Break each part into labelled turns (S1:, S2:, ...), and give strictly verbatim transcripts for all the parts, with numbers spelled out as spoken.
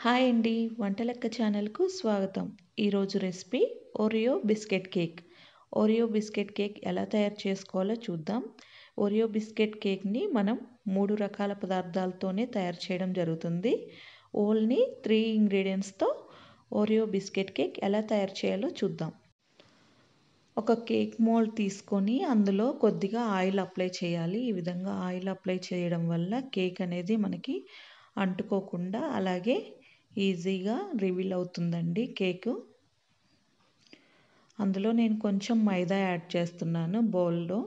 S1: Hi అండి, వంటలెక్క ఛానల్కు స్వాగతం. ఈరోజు recipe Oreo biscuit cake. Oreo biscuit cake ఎలా తయారు చేసుకోవాలో చూద్దాం. ఓరియో బిస్కెట్ కేక్ని మనం మూడు రకాల పదార్థాలతోనే తయారు చేయడం జరుగుతుంది. ఓన్లీ త్రీ ఇంగ్రీడియంట్స్తో ఓరియో బిస్కెట్ కేక్ ఎలా తయారు చేయాలో చూద్దాం. ఒక కేక్ మోల్డ్ తీసుకొని అందులో కొద్దిగా ఆయిల్ అప్లై చేయాలి. ఈ విధంగా ఆయిల్ అప్లై చేయడం వల్ల కేక్ అనేది మనకి అంటుకోకుండా అలాగే ఈజీగా రివీల్ అవుతుందండి కేకు. అందులో నేను కొంచెం మైదా యాడ్ చేస్తున్నాను బౌల్లో.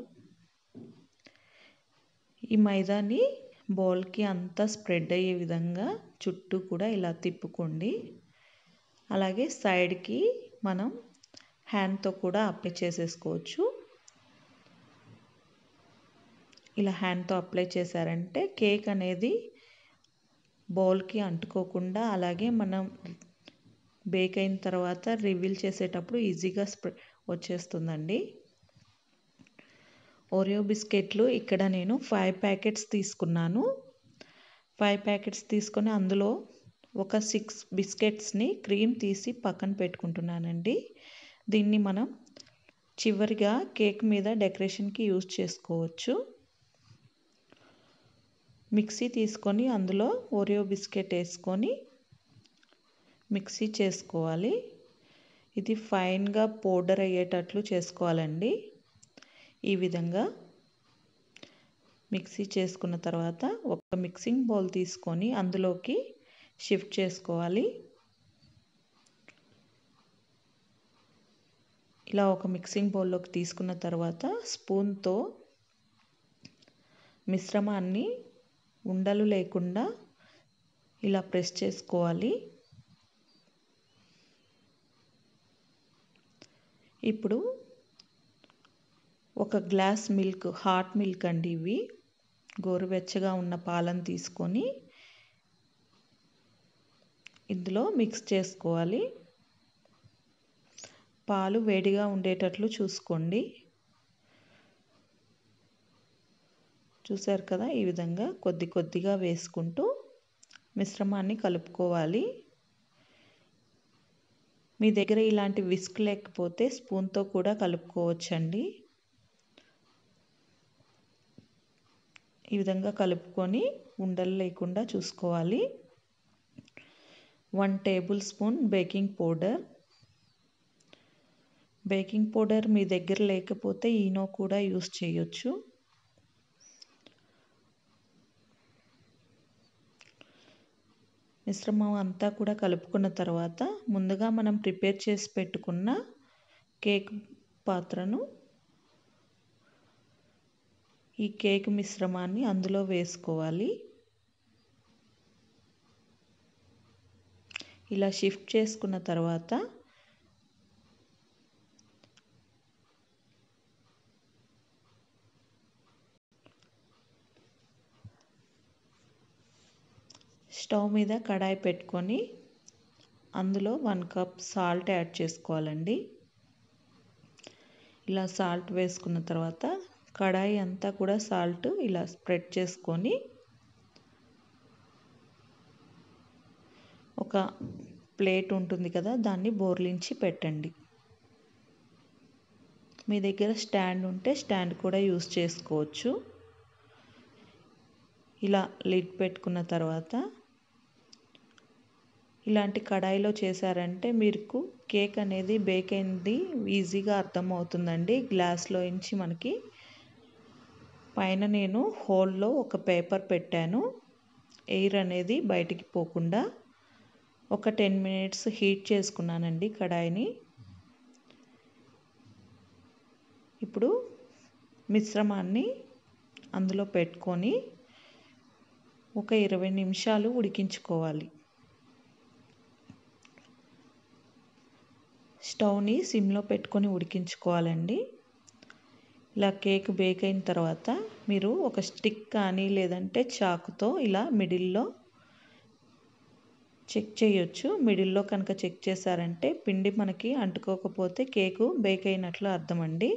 S1: ఈ మైదాని బౌల్కి అంతా స్ప్రెడ్ అయ్యే విధంగా చుట్టూ కూడా ఇలా తిప్పుకోండి. అలాగే సైడ్కి మనం హ్యాండ్తో కూడా అప్లై చేసేసుకోవచ్చు. ఇలా హ్యాండ్తో అప్లై చేశారంటే కేక్ అనేది బౌల్కి అంటుకోకుండా అలాగే మనం బేక్ అయిన తర్వాత రివీల్ చేసేటప్పుడు ఈజీగా స్ప్రె వచ్చేస్తుందండి. ఓరియో బిస్కెట్లు ఇక్కడ నేను ఫైవ్ ప్యాకెట్స్ తీసుకున్నాను. ఫైవ్ ప్యాకెట్స్ తీసుకొని అందులో ఒక సిక్స్ బిస్కెట్స్ని క్రీమ్ తీసి పక్కన పెట్టుకుంటున్నానండి. దీన్ని మనం చివరిగా కేక్ మీద డెకరేషన్కి యూజ్ చేసుకోవచ్చు. మిక్సీ తీసుకొని అందులో ఓరియో బిస్కెట్ వేసుకొని మిక్సీ చేసుకోవాలి. ఇది ఫైన్గా పౌడర్ అయ్యేటట్లు చేసుకోవాలండి. ఈ విధంగా మిక్సీ చేసుకున్న తర్వాత ఒక మిక్సింగ్ బౌల్ తీసుకొని అందులోకి షిఫ్ట్ చేసుకోవాలి. ఇలా ఒక మిక్సింగ్ బౌల్లోకి తీసుకున్న తర్వాత స్పూన్తో మిశ్రమాన్ని ఉండలు లేకుండా ఇలా ప్రెస్ చేసుకోవాలి. ఇప్పుడు ఒక గ్లాస్ మిల్క్, హాట్ మిల్క్ అండి ఇవి, గోరువెచ్చగా ఉన్న పాలను తీసుకొని ఇందులో మిక్స్ చేసుకోవాలి. పాలు వేడిగా ఉండేటట్లు చూసుకోండి. చూసారు కదా, ఈ విధంగా కొద్ది కొద్దిగా వేసుకుంటూ మిశ్రమాన్ని కలుపుకోవాలి. మీ దగ్గర ఇలాంటి విస్క్ లేకపోతే స్పూన్తో కూడా కలుపుకోవచ్చండి. ఈ విధంగా కలుపుకొని ఉండలు లేకుండా చూసుకోవాలి. One tablespoon baking powder. Baking powder మీ దగ్గర లేకపోతే ఈనో కూడా యూస్ చేయొచ్చు. మిశ్రమం అంతా కూడా కలుపుకున్న తర్వాత ముందుగా మనం ప్రిపేర్ చేసి పెట్టుకున్న కేక్ పాత్రను ఈ కేక్ మిశ్రమాన్ని అందులో వేసుకోవాలి. ఇలా షిఫ్ట్ చేసుకున్న తర్వాత స్టవ్ మీద కడాయి పెట్టుకొని అందులో వన్ కప్ సాల్ట్ యాడ్ చేసుకోవాలండి. ఇలా సాల్ట్ వేసుకున్న తర్వాత కడాయి అంతా కూడా సాల్ట్ ఇలా స్ప్రెడ్ చేసుకొని ఒక ప్లేట్ ఉంటుంది కదా, దాన్ని బోర్లించి పెట్టండి. మీ దగ్గర స్టాండ్ ఉంటే స్టాండ్ కూడా యూస్ చేసుకోవచ్చు. ఇలా లిడ్ పెట్టుకున్న తర్వాత ఇలాంటి కడాయిలో చేశారంటే మీకు కేక్ అనేది బేక్ అయింది ఈజీగా అర్థమవుతుందండి. గ్లాస్లో నుంచి మనకి పైన నేను హోల్లో ఒక పేపర్ పెట్టాను, ఎయిర్ అనేది బయటికి పోకుండా. ఒక టెన్ మినిట్స్ హీట్ చేసుకున్నానండి కడాయిని. ఇప్పుడు మిశ్రమాన్ని అందులో పెట్టుకొని ఒక ఇరవై నిమిషాలు ఉడికించుకోవాలి. స్టవ్ని సిమ్లో పెట్టుకొని ఉడికించుకోవాలండి. ఇలా కేక్ బేక్ అయిన తర్వాత మీరు ఒక స్టిక్ కానీ లేదంటే చాకుతో ఇలా మిడిల్లో చెక్ చేయొచ్చు. మిడిల్లో కనుక చెక్ చేశారంటే పిండి మనకి అంటుకోకపోతే కేకు బేక్ అయినట్లు అర్థం అండి.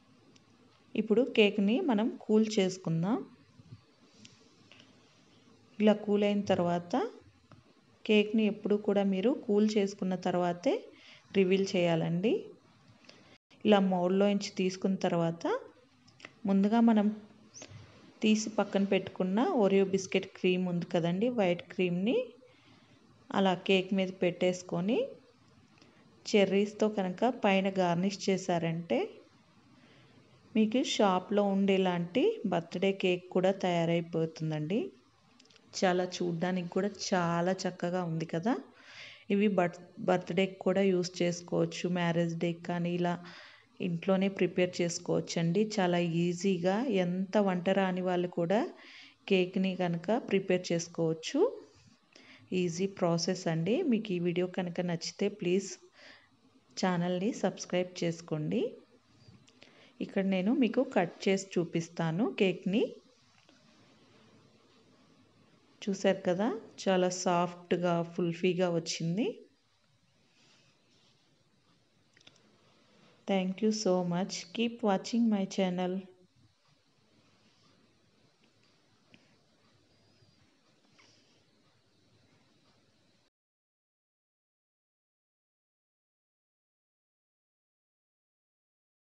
S1: ఇప్పుడు కేక్ని మనం కూల్ చేసుకుందాం. ఇలా కూల్ అయిన తర్వాత కేక్ని ఎప్పుడు కూడా మీరు కూల్ చేసుకున్న తర్వాతే రివీల్ చేయాలండి. ఇలా మౌల్డ్లోంచి తీసుకున్న తర్వాత ముందుగా మనం తీసి పక్కన పెట్టుకున్న ఓరియో బిస్కెట్ క్రీమ్ ఉంది కదండి, వైట్ క్రీమ్ని అలా కేక్ మీద పెట్టేసుకొని చెర్రీస్తో కనుక పైన గార్నిష్ చేశారంటే మీకు షాప్లో ఉండేలాంటి బర్త్డే కేక్ కూడా తయారైపోతుందండి. చాలా చూడ్డానికి కూడా చాలా చక్కగా ఉంది కదా. ఇవి బర్త్ బర్త్డేకి కూడా యూస్ చేసుకోవచ్చు, మ్యారేజ్ డేకి కానీ ఇలా ఇంట్లోనే ప్రిపేర్ చేసుకోవచ్చండి. చాలా ఈజీగా ఎంత వంట రాని వాళ్ళు కూడా కేక్ని కనుక ప్రిపేర్ చేసుకోవచ్చు. ఈజీ ప్రాసెస్ అండి. మీకు ఈ వీడియో కనుక నచ్చితే ప్లీజ్ ఛానల్ని సబ్స్క్రైబ్ చేసుకోండి. ఇక్కడ నేను మీకు కట్ చేసి చూపిస్తాను కేక్ని. చూసారు కదా, చాలా సాఫ్ట్గా ఫుల్ఫీగా వచ్చింది. Thank you so much. Keep watching my channel.